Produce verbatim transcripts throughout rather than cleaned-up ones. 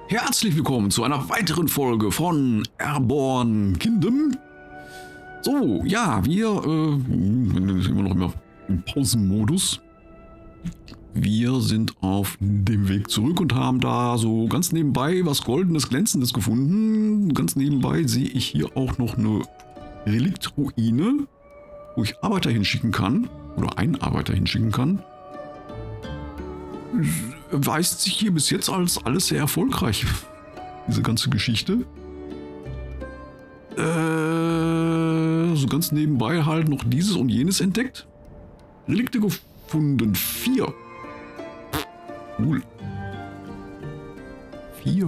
Herzlich willkommen zu einer weiteren Folge von Airborne Kingdom. So, ja, wir äh, sind immer noch immer im Pausenmodus. Wir sind auf dem Weg zurück und haben da so ganz nebenbei was Goldenes, Glänzendes gefunden. Ganz nebenbei sehe ich hier auch noch eine Reliktruine, wo ich Arbeiter hinschicken kann, oder einen Arbeiter hinschicken kann. Weist sich hier bis jetzt als alles sehr erfolgreich, diese ganze Geschichte. Äh, so ganz nebenbei halt noch dieses und jenes entdeckt. Relikte gefunden, vier. Cool. Vier.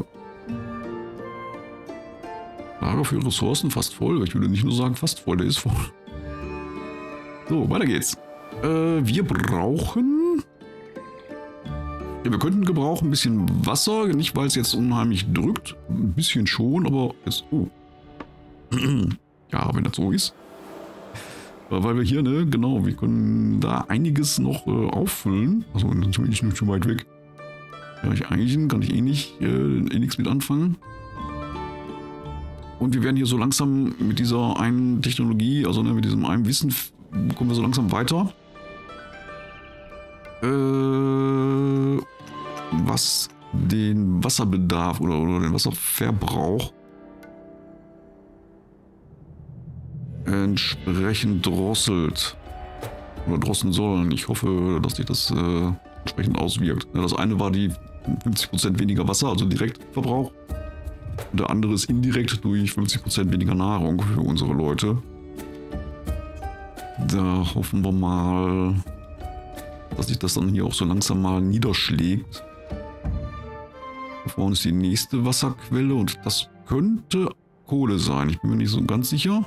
Lager für Ressourcen fast voll. Ich würde nicht nur sagen fast voll, der ist voll. So, weiter geht's. Äh, wir brauchen... Ja, wir könnten gebrauchen ein bisschen Wasser, nicht weil es jetzt unheimlich drückt, ein bisschen schon, aber jetzt, oh. Ja, wenn das so ist. Aber weil wir hier, ne, genau, wir können da einiges noch äh, auffüllen. Also natürlich nicht zu weit weg. Ja, ich eigentlich kann ich eh nicht, äh, eh nichts mit anfangen. Und wir werden hier so langsam mit dieser einen Technologie, also ne, mit diesem einen Wissen, kommen wir so langsam weiter. Äh... was den Wasserbedarf oder, oder den Wasserverbrauch entsprechend drosselt oder drosseln sollen. Ich hoffe, dass sich das äh, entsprechend auswirkt. Das eine war die fünfzig Prozent weniger Wasser, also Direktverbrauch. Und der andere ist indirekt durch fünfzig Prozent weniger Nahrung für unsere Leute. Da hoffen wir mal, dass sich das dann hier auch so langsam mal niederschlägt. Da vorne ist die nächste Wasserquelle und das könnte Kohle sein. Ich bin mir nicht so ganz sicher.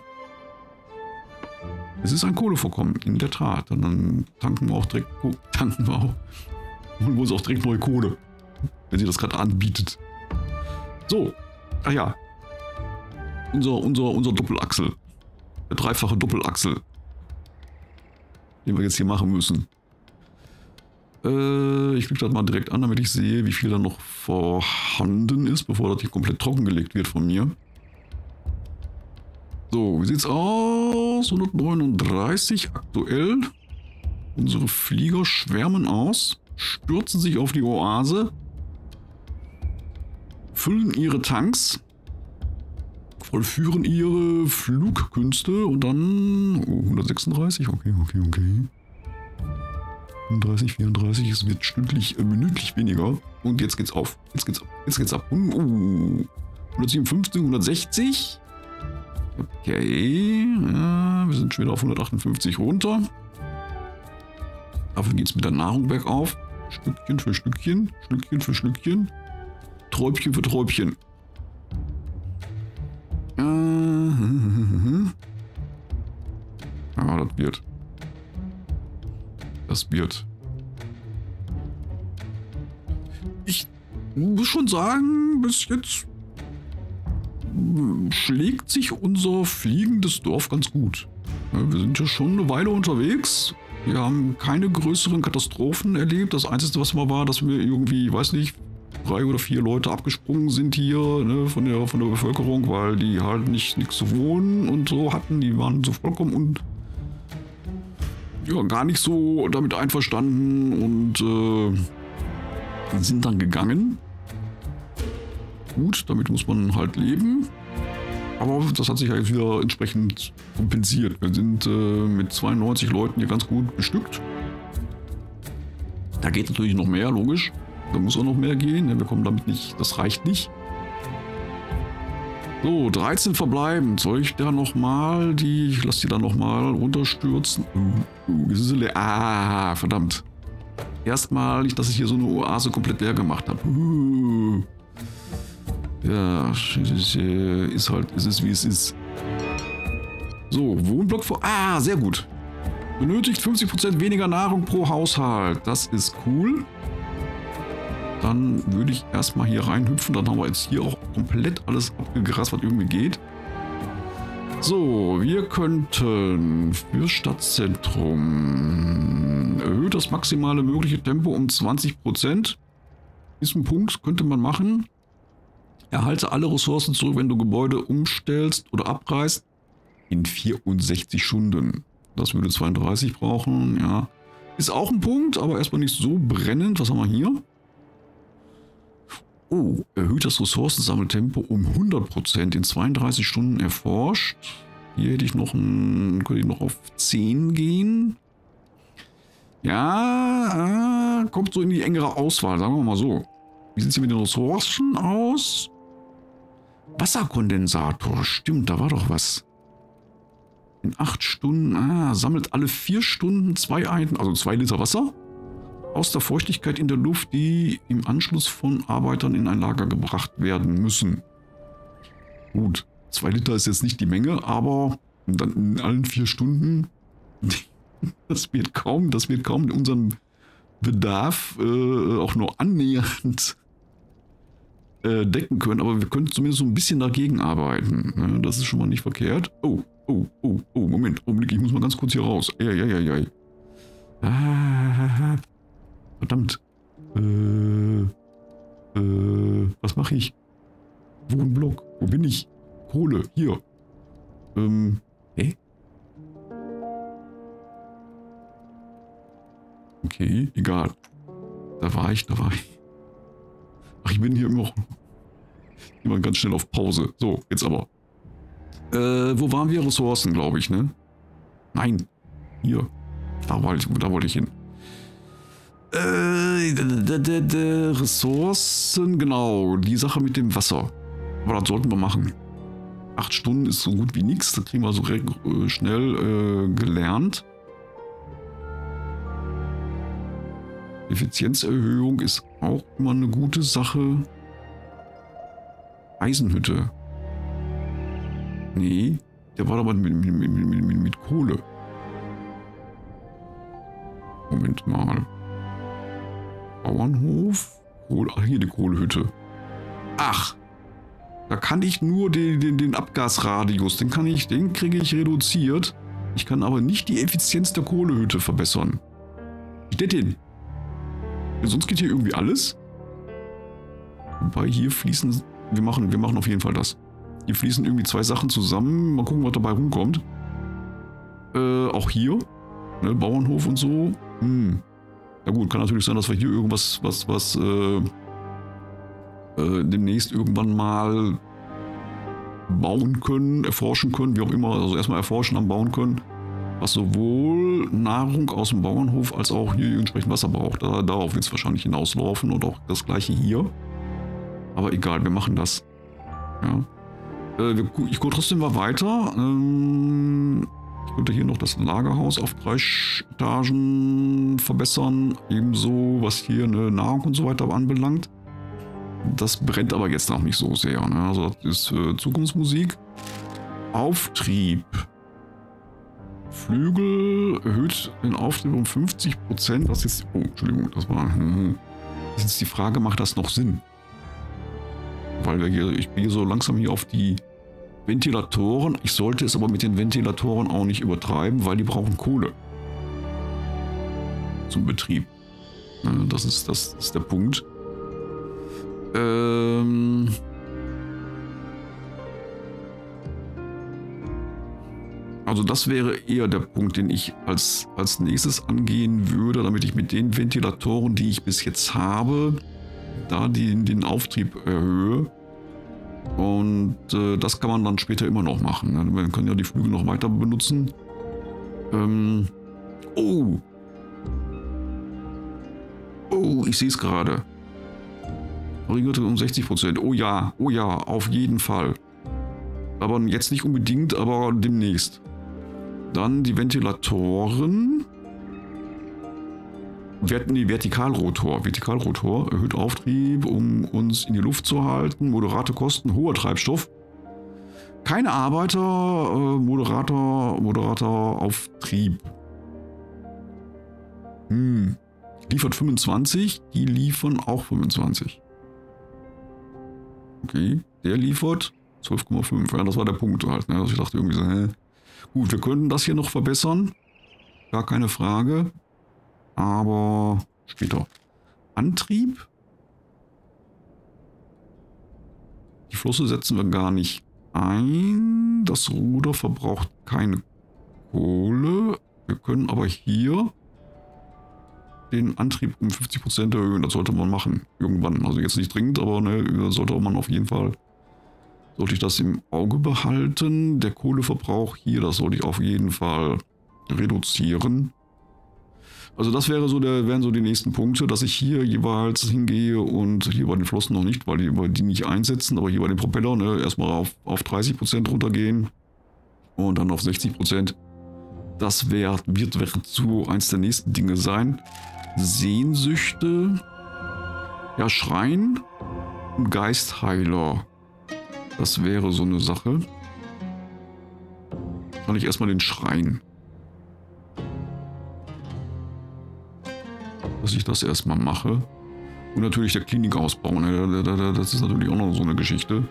Es ist ein Kohlevorkommen, in der Tat. Und dann tanken wir auch direkt, oh, tanken wir auch, holen wir uns auch direkt neue Kohle, wenn sie das gerade anbietet. So, ach ja, unser, unser, unser Doppelachsel, der dreifache Doppelachsel, den wir jetzt hier machen müssen. Ich klicke das mal direkt an, damit ich sehe, wie viel da noch vorhanden ist, bevor das hier komplett trockengelegt wird von mir. So, wie sieht's aus? hundertneununddreißig aktuell. Unsere Flieger schwärmen aus, stürzen sich auf die Oase, füllen ihre Tanks, vollführen ihre Flugkünste und dann... Oh, hundertsechsunddreißig, okay, okay, okay. fünfunddreißig, vierunddreißig, es wird stündlich, äh, minütlich weniger. Und jetzt geht's auf. Jetzt geht's ab. Jetzt geht's ab. Uh, hundertsiebenundfünfzig, hundertsechzig. Okay. Ja, wir sind schon wieder auf hundertachtundfünfzig runter. Dafür geht's mit der Nahrung bergauf. Stückchen für Stückchen. Stückchen für Stückchen. Träubchen für Träubchen. Ja, das wird. Das wird. Ich muss schon sagen, bis jetzt schlägt sich unser fliegendes Dorf ganz gut. Ja, wir sind ja schon eine Weile unterwegs. Wir haben keine größeren Katastrophen erlebt. Das Einzige, was mal war, dass wir irgendwie, weiß nicht, drei oder vier Leute abgesprungen sind hier, ne, von der, von der Bevölkerung, weil die halt nicht nichts zu wohnen und so hatten. Die waren so vollkommen und ja, gar nicht so damit einverstanden und äh, sind dann gegangen. Gut, damit muss man halt leben. Aber das hat sich halt wieder entsprechend kompensiert. Wir sind äh, mit zweiundneunzig Leuten hier ganz gut bestückt. Da geht natürlich noch mehr, logisch. Da muss auch noch mehr gehen. Wir kommen damit nicht, das reicht nicht. So, dreizehn verbleiben. Soll ich da nochmal die... Ich lasse die da nochmal runterstürzen. Uh, uh, das ist leer. Ah, verdammt. Erstmalig, dass ich hier so eine Oase komplett leer gemacht habe. Uh. Ja, ist halt, es ist wie es ist. So, Wohnblock vor... Ah, sehr gut. Benötigt fünfzig Prozent weniger Nahrung pro Haushalt. Das ist cool. Dann würde ich erstmal hier reinhüpfen. Dann haben wir jetzt hier auch komplett alles abgegrast, was irgendwie geht. So, wir könnten für Stadtzentrum erhöht das maximale mögliche Tempo um zwanzig Prozent. Ist ein Punkt, könnte man machen. Erhalte alle Ressourcen zurück, wenn du Gebäude umstellst oder abreißt. In vierundsechzig Stunden. Das würde zweiunddreißig brauchen, ja. Ist auch ein Punkt, aber erstmal nicht so brennend. Was haben wir hier? Oh, erhöht das Ressourcensammeltempo um hundert Prozent in zweiunddreißig Stunden erforscht. Hier hätte ich noch ein, könnte ich noch auf zehn gehen. Ja, äh, kommt so in die engere Auswahl, sagen wir mal so. Wie sieht es hier mit den Ressourcen aus? Wasserkondensator, stimmt, da war doch was. In acht Stunden, ah, sammelt alle vier Stunden zwei Einheiten, also zwei Liter Wasser aus der Feuchtigkeit in der Luft, die im Anschluss von Arbeitern in ein Lager gebracht werden müssen. Gut, zwei Liter ist jetzt nicht die Menge, aber dann in allen vier Stunden, das wird kaum, das wird kaum unseren Bedarf äh, auch nur annähernd äh, decken können, aber wir können zumindest so ein bisschen dagegen arbeiten. Ne? Das ist schon mal nicht verkehrt. Oh, oh, oh, oh, Moment, Augenblick, ich muss mal ganz kurz hier raus. Ja, ja, ja, ja. Ah, verdammt. Äh, äh, was mache ich? Wo ein Block? Wo bin ich? Kohle, hier. Ähm, hä? Okay, egal. Da war ich, da war ich. Ach, ich bin hier immer noch. Immer ganz schnell auf Pause. So, jetzt aber. Äh, wo waren wir? Ressourcen, glaube ich, ne? Nein. Hier. Da wollte ich, da wollte ich hin. Äh, d -d -d Ressourcen, genau. Die Sache mit dem Wasser. Aber das sollten wir machen. Acht Stunden ist so gut wie nichts. Das kriegen wir so äh, schnell äh, gelernt. Effizienzerhöhung ist auch immer eine gute Sache. Eisenhütte. Nee, der war aber mit, mit, mit, mit, mit Kohle. Moment mal. Bauernhof? Kohle, ach, hier die Kohlehütte. Ach, da kann ich nur den, den, den Abgasradius, den kann ich, den kriege ich reduziert. Ich kann aber nicht die Effizienz der Kohlehütte verbessern. Wie steht denn? Sonst geht hier irgendwie alles. Wobei hier fließen, wir machen, wir machen auf jeden Fall das. Hier fließen irgendwie zwei Sachen zusammen. Mal gucken, was dabei rumkommt. Äh, auch hier. Ne, Bauernhof und so. Hm. Na gut, kann natürlich sein, dass wir hier irgendwas, was, was, äh, äh, demnächst irgendwann mal bauen können, erforschen können, wie auch immer. Also erstmal erforschen, dann bauen können. Was sowohl Nahrung aus dem Bauernhof als auch hier entsprechend Wasser braucht. Da, darauf wird es wahrscheinlich hinauslaufen und auch das gleiche hier. Aber egal, wir machen das. Ja. Äh, wir, ich gehe trotzdem mal weiter. Ähm, ich könnte hier noch das Lagerhaus auf drei Etagen verbessern. Ebenso, was hier eine Nahrung und so weiter anbelangt. Das brennt aber jetzt noch nicht so sehr. Ne? Also das ist äh, Zukunftsmusik. Auftrieb. Flügel erhöht den Auftrieb um fünfzig Prozent. Das ist, oh, Entschuldigung, das war, hm, das ist jetzt die Frage, macht das noch Sinn? Weil wir hier, ich gehe so langsam hier auf die Ventilatoren. Ich sollte es aber mit den Ventilatoren auch nicht übertreiben, weil die brauchen Kohle. Zum Betrieb. Das ist, das ist der Punkt. Ähm... Also das wäre eher der Punkt, den ich als, als nächstes angehen würde, damit ich mit den Ventilatoren, die ich bis jetzt habe, da den, den Auftrieb erhöhe. Und äh, das kann man dann später immer noch machen. Ne? Man kann ja die Flügel noch weiter benutzen. Ähm, oh! Oh, ich sehe es gerade. Verringerte um sechzig Prozent. Oh ja, oh ja, auf jeden Fall. Aber jetzt nicht unbedingt, aber demnächst. Dann die Ventilatoren. Vert nee, Vertikalrotor. Vertikalrotor erhöht Auftrieb, um uns in die Luft zu halten. Moderate Kosten, hoher Treibstoff. Keine Arbeiter, äh, moderater, moderater Auftrieb. Hm. Liefert fünfundzwanzig, die liefern auch fünfundzwanzig. Okay, der liefert zwölf Komma fünf. Ja, das war der Punkt halt. Ne? Also ich dachte irgendwie so, hä? Gut, wir könnten das hier noch verbessern. Gar keine Frage. Aber später. Antrieb? Flosse setzen wir gar nicht ein. Das Ruder verbraucht keine Kohle. Wir können aber hier den Antrieb um fünfzig Prozent erhöhen. Das sollte man machen. Irgendwann. Also jetzt nicht dringend, aber ne, sollte man auf jeden Fall, sollte ich das im Auge behalten. Der Kohleverbrauch hier, das sollte ich auf jeden Fall reduzieren. Also das wäre so der, wären so die nächsten Punkte, dass ich hier jeweils hingehe und hier bei den Flossen noch nicht, weil die, weil die nicht einsetzen, aber hier bei den Propeller ne, erstmal auf, auf dreißig Prozent runtergehen und dann auf sechzig Prozent. Das wär, wird, wird so eins der nächsten Dinge sein. Sehnsüchte, ja Schrein und Geistheiler. Das wäre so eine Sache. Kann ich erstmal den Schrein. Dass ich das erstmal mache. Und natürlich der Klinik ausbauen. Das ist natürlich auch noch so eine Geschichte.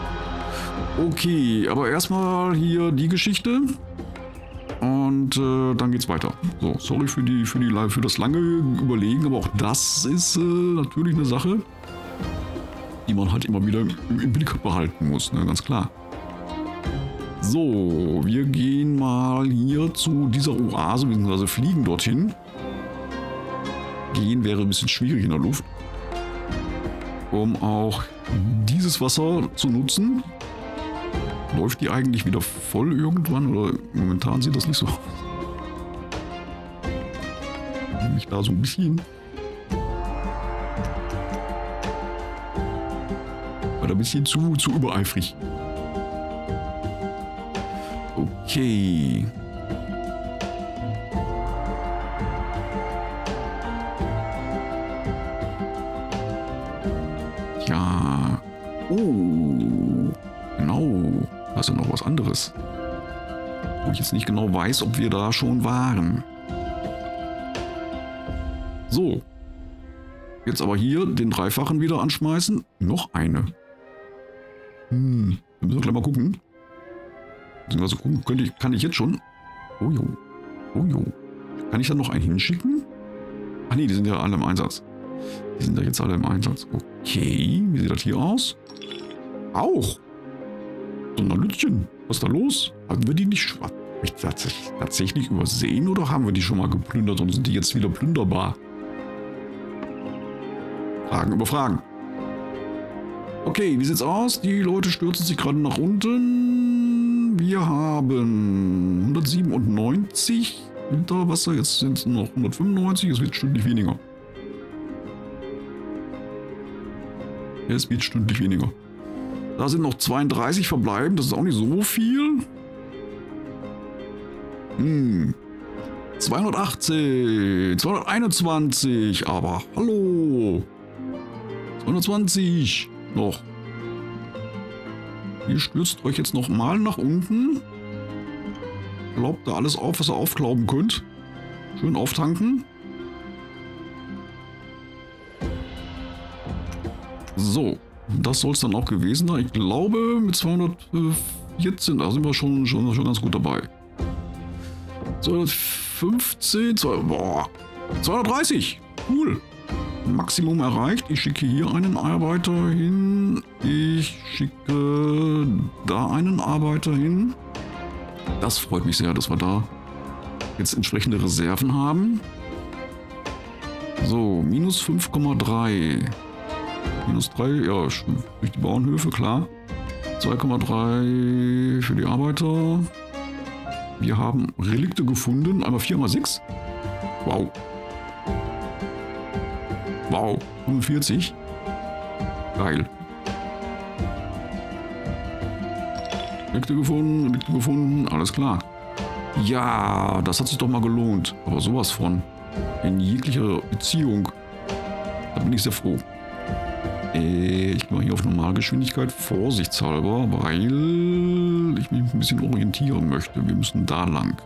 Okay, aber erstmal hier die Geschichte. Und äh, dann geht's weiter. So, sorry für, die, für, die, für das lange Überlegen, aber auch das ist äh, natürlich eine Sache, die man halt immer wieder im, im Blick behalten muss, ne? Ganz klar. So, wir gehen mal hier zu dieser Oase, beziehungsweise fliegen dorthin. Gehen wäre ein bisschen schwierig in der Luft, um auch dieses Wasser zu nutzen. Läuft die eigentlich wieder voll irgendwann oder momentan sieht das nicht so aus? Ich da so ein bisschen. War da ein bisschen zu, zu übereifrig. Okay. Ja. Oh. Genau. Da ist ja noch was anderes. Wo ich jetzt nicht genau weiß, ob wir da schon waren. So. Jetzt aber hier den Dreifachen wieder anschmeißen. Noch eine. Hm. Wir müssen gleich mal gucken. Also gucken könnte ich, kann ich jetzt schon. Oh jo. Oh jo. Kann ich da noch einen hinschicken? Ach nee, die sind ja alle im Einsatz. Die sind ja jetzt alle im Einsatz. Okay. Wie sieht das hier aus? Auch. Sonderlütchen, was ist da los? Haben wir die nicht tatsächlich übersehen oder haben wir die schon mal geplündert und sind die jetzt wieder plünderbar? Fragen über Fragen. Okay, wie sieht's aus? Die Leute stürzen sich gerade nach unten. Wir haben hundertsiebenundneunzig unter Wasser. Jetzt sind es noch hundertfünfundneunzig. Es wird stündlich weniger. Es wird stündlich weniger. Da sind noch zweiunddreißig verbleiben. Das ist auch nicht so viel. Hm. zweihundertachtzehn. zweihunderteinundzwanzig. Aber hallo. zweihundertzwanzig. Noch. Ihr stürzt euch jetzt nochmal nach unten. Glaubt da alles auf, was ihr aufklauben könnt. Schön auftanken. So. Das soll es dann auch gewesen sein. Ich glaube, mit zweihundertvierzehn, da sind wir schon, schon, schon ganz gut dabei. zweihundertfünfzehn, boah, zweihundertdreißig. Cool. Maximum erreicht. Ich schicke hier einen Arbeiter hin. Ich schicke da einen Arbeiter hin. Das freut mich sehr, dass wir da jetzt entsprechende Reserven haben. So, minus fünf Komma drei. Minus drei, ja, durch die Bauernhöfe, klar. zwei Komma drei für die Arbeiter. Wir haben Relikte gefunden. Einmal vier mal sechs. Wow. Wow. fünfundvierzig. Geil. Relikte gefunden, Relikte gefunden. Alles klar. Ja, das hat sich doch mal gelohnt. Aber sowas von. In jeglicher Beziehung. Da bin ich sehr froh. Ich gehe mal hier auf Normalgeschwindigkeit, vorsichtshalber, weil ich mich ein bisschen orientieren möchte. Wir müssen da lang.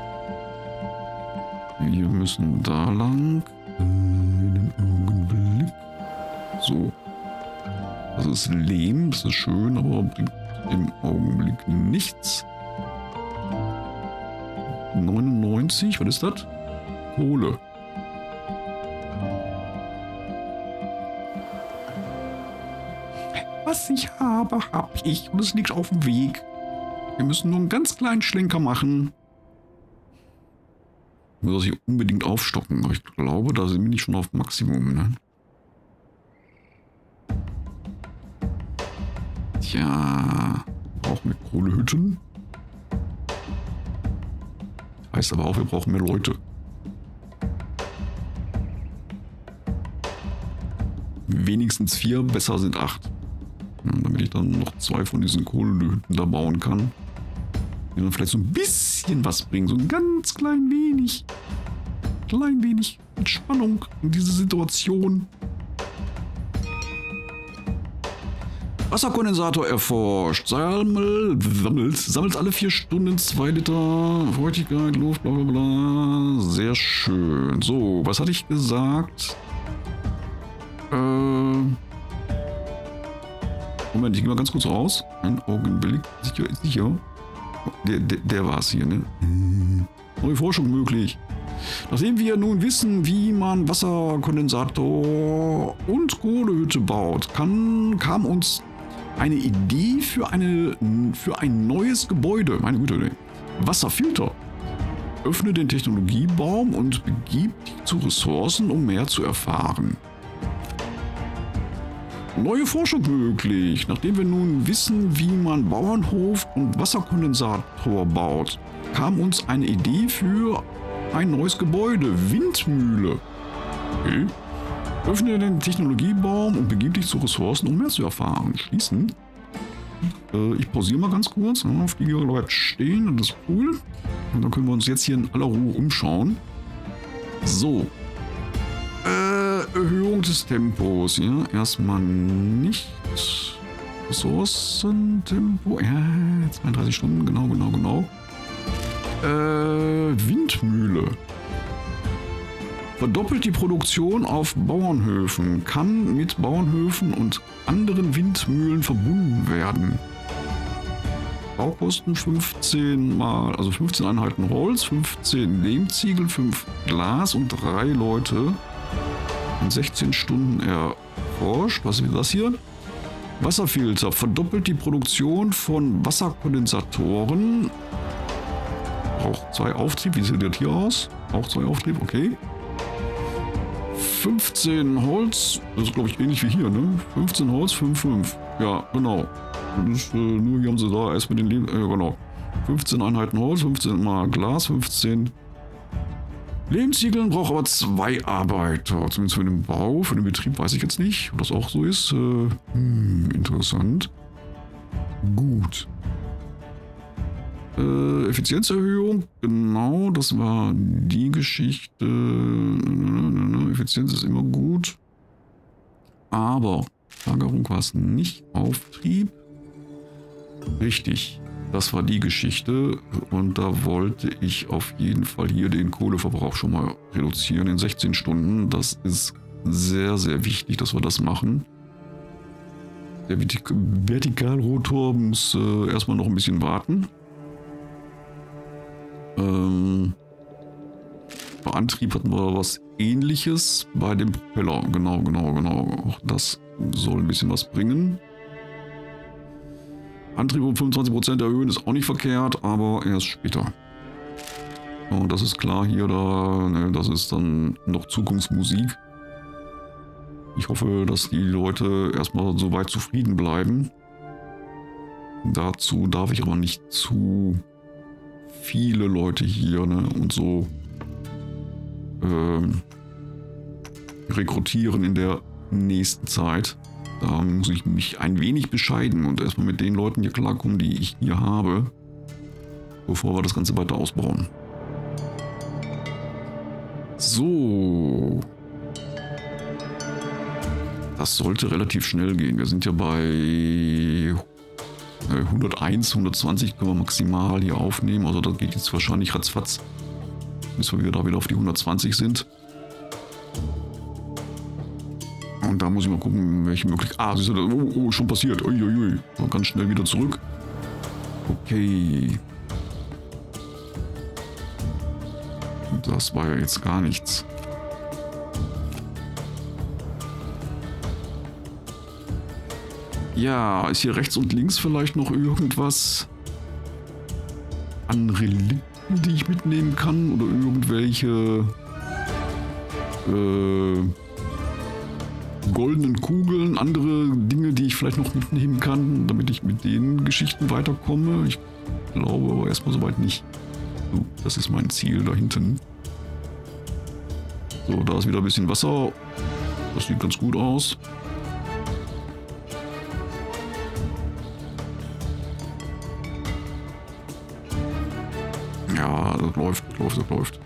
Wir müssen da lang. Einen Augenblick. So. Das ist Lehm, das ist schön, aber bringt im Augenblick nichts. neunundneunzig, was ist das? Kohle. Was ich habe, habe ich. Und es liegt auf dem Weg. Wir müssen nur einen ganz kleinen Schlenker machen. Ich muss das hier unbedingt aufstocken. Aber ich glaube, da sind wir nicht schon auf Maximum, ne? Tja, brauchen wir Kohlehütten. Heißt aber auch, wir brauchen mehr Leute. Wenigstens vier, besser sind acht. Ja, damit ich dann noch zwei von diesen Kohlehütten da bauen kann. Die dann vielleicht so ein bisschen was bringen. So ein ganz klein wenig. Klein wenig Entspannung in diese Situation. Wasserkondensator erforscht. Sammelt, sammelt, sammelt alle vier Stunden zwei Liter Feuchtigkeit, Luft, bla bla bla. Sehr schön. So, was hatte ich gesagt? Äh. Moment, ich gehe mal ganz kurz raus. Ein Augenblick. Sicher, sicher. Der, der, der war es hier, ne? Neue Forschung möglich. Nachdem wir nun wissen, wie man Wasserkondensator und Kohlehütte baut, kann, kam uns eine Idee für, eine, für ein neues Gebäude. Meine Güte, ne? Wasserfilter. Öffne den Technologiebaum und begib dich zu Ressourcen, um mehr zu erfahren. Neue Forschung möglich. Nachdem wir nun wissen, wie man Bauernhof und Wasserkondensator baut, kam uns eine Idee für ein neues Gebäude. Windmühle. Okay. Öffne den Technologiebaum und begib dich zu Ressourcen, um mehr zu erfahren. Schließen. Äh, ich pausiere mal ganz kurz. Ja, Flieger bleibt stehen, das ist cool. Und dann können wir uns jetzt hier in aller Ruhe umschauen. So. Äh, Erhöhung des Tempos. Ja, erstmal nicht. Ressourcentempo. Ja, zweiunddreißig Stunden. Genau, genau, genau. Äh, Windmühle. Verdoppelt die Produktion auf Bauernhöfen. Kann mit Bauernhöfen und anderen Windmühlen verbunden werden. Baukosten fünfzehn mal, also fünfzehn Einheiten Holz, fünfzehn Lehmziegel, fünf Glas und drei Leute. In sechzehn Stunden erforscht. Was ist das hier? Wasserfilter. Verdoppelt die Produktion von Wasserkondensatoren. Braucht zwei Auftrieb. Wie sieht das hier aus? Auch zwei Auftrieb, okay. fünfzehn Holz. Das ist, glaube ich, ähnlich wie hier, ne? fünfzehn Holz, fünf, fünf. Ja, genau. Das ist, äh, nur hier haben sie da erst mit den Leben. Äh, genau. fünfzehn Einheiten Holz, fünfzehn mal Glas, fünfzehn Lehmziegeln. Braucht aber zwei Arbeiter. Zumindest für den Bau. Für den Betrieb weiß ich jetzt nicht, ob das auch so ist. Äh, hm, interessant. Gut. Äh, Effizienzerhöhung, genau, das war die Geschichte. Effizienz ist immer gut. Aber Lagerung war es nicht. Auftrieb. Richtig, das war die Geschichte. Und da wollte ich auf jeden Fall hier den Kohleverbrauch schon mal reduzieren in sechzehn Stunden. Das ist sehr, sehr wichtig, dass wir das machen. Der Vertik- Vertikalrotor muss äh, erstmal noch ein bisschen warten. Ähm, bei Antrieb hatten wir was Ähnliches bei dem Propeller. Genau, genau, genau. Auch das soll ein bisschen was bringen. Antrieb um fünfundzwanzig Prozent erhöhen ist auch nicht verkehrt, aber erst später. Und das ist klar hier, da, ne, das ist dann noch Zukunftsmusik. Ich hoffe, dass die Leute erstmal soweit zufrieden bleiben. Dazu darf ich aber nicht zu viele Leute hier, ne, und so ähm, rekrutieren in der nächsten Zeit. Da muss ich mich ein wenig bescheiden und erstmal mit den Leuten hier klarkommen, die ich hier habe, bevor wir das Ganze weiter ausbauen. So. Das sollte relativ schnell gehen. Wir sind ja bei hunderteins, hundertzwanzig können wir maximal hier aufnehmen. Also das geht jetzt wahrscheinlich ratzfatz, bis wir da wieder auf die hundertzwanzig sind. Und da muss ich mal gucken, welche Möglichkeit... Ah, siehst du, oh, oh, schon passiert. Uiuiui. So, ganz schnell wieder zurück. Okay. Das war ja jetzt gar nichts. Ja, ist hier rechts und links vielleicht noch irgendwas an Relikten, die ich mitnehmen kann? Oder irgendwelche äh, goldenen Kugeln, andere Dinge, die ich vielleicht noch mitnehmen kann, damit ich mit den Geschichten weiterkomme? Ich glaube aber erstmal soweit nicht. So, das ist mein Ziel da hinten. So, da ist wieder ein bisschen Wasser. Das sieht ganz gut aus. Ja, das läuft, das läuft, das läuft.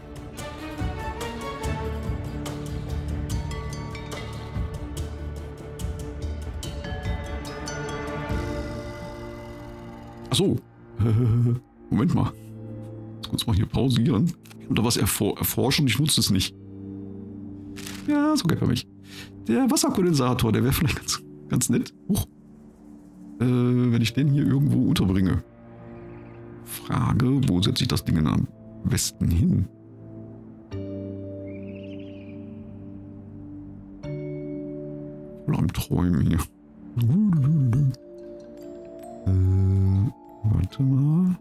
Ach so. Moment mal. Jetzt kurz mal hier pausieren. Und da was erfor erforschen, ich nutze es nicht. Ja, ist okay für mich. Der Wasserkondensator, der wäre vielleicht ganz, ganz nett. Huch. Äh, wenn ich den hier irgendwo unterbringe. Frage, wo setze ich das Ding denn am besten hin? Voll am Träumen hier. Äh, warte mal.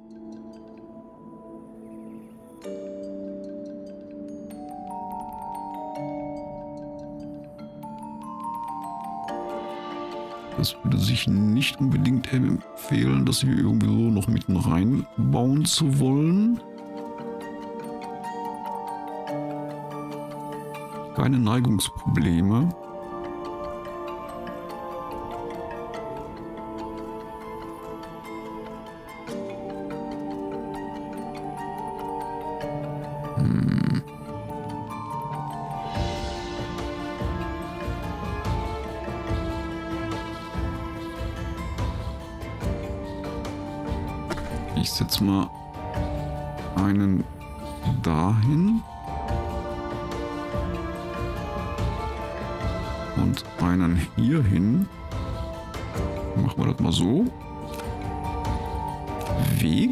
Das würde sich nicht unbedingt empfehlen, das hier irgendwie so noch mitten reinbauen zu wollen. Keine Neigungsprobleme. Hm. Ich setze mal einen dahin und einen hier hin. Machen wir das mal so. Weg.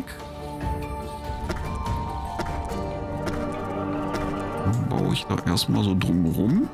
Dann baue ich da erstmal so drumherum.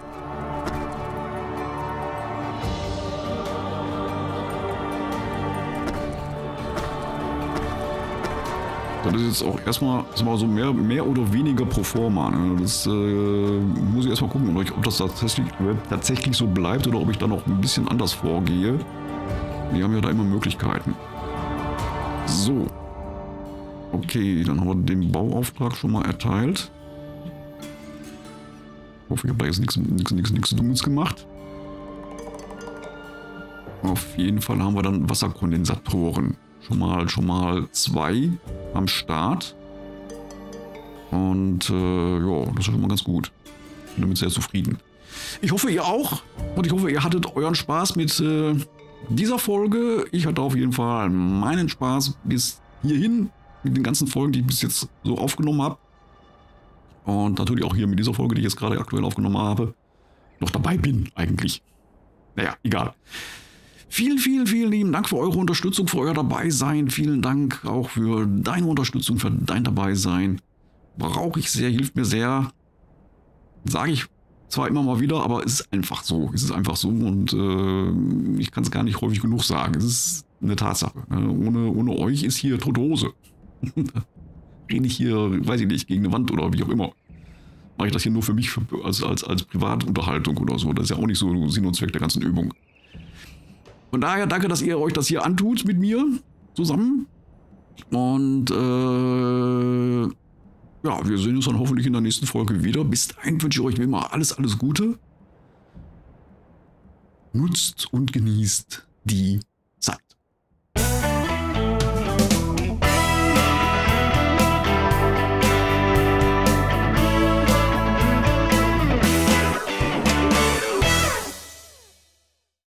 Das ist jetzt auch erstmal mal so mehr, mehr oder weniger pro forma. Ne? Das äh, muss ich erstmal gucken, ob das tatsächlich, tatsächlich so bleibt oder ob ich da noch ein bisschen anders vorgehe. Wir haben ja da immer Möglichkeiten. So. Okay, dann haben wir den Bauauftrag schon mal erteilt. Ich hoffe, ich habe da jetzt nichts, nichts, nichts, nichts Dummes gemacht. Auf jeden Fall haben wir dann Wasserkondensatoren. Schon mal, schon mal zwei am Start. Und äh, ja, das ist schon mal ganz gut. Ich bin damit sehr zufrieden. Ich hoffe, ihr auch. Und ich hoffe, ihr hattet euren Spaß mit äh, dieser Folge. Ich hatte auf jeden Fall meinen Spaß bis hierhin mit den ganzen Folgen, die ich bis jetzt so aufgenommen habe. Und natürlich auch hier mit dieser Folge, die ich jetzt gerade aktuell aufgenommen habe, noch dabei bin eigentlich. Naja, egal. Vielen, vielen, vielen lieben Dank für eure Unterstützung, für euer Dabeisein. Vielen Dank auch für deine Unterstützung, für dein Dabeisein. Brauche ich sehr, hilft mir sehr. Sage ich zwar immer mal wieder, aber es ist einfach so. Es ist einfach so und äh, ich kann es gar nicht häufig genug sagen. Es ist eine Tatsache. Ohne, ohne euch ist hier tote Hose. Rede ich hier, weiß ich nicht, gegen eine Wand oder wie auch immer. Mache ich das hier nur für mich, für, als, als, als Privatunterhaltung oder so. Das ist ja auch nicht so Sinn und Zweck der ganzen Übung. Von daher danke, dass ihr euch das hier antut mit mir zusammen. Und äh, ja, wir sehen uns dann hoffentlich in der nächsten Folge wieder. Bis dahin wünsche ich euch wie immer alles, alles Gute. Nutzt und genießt die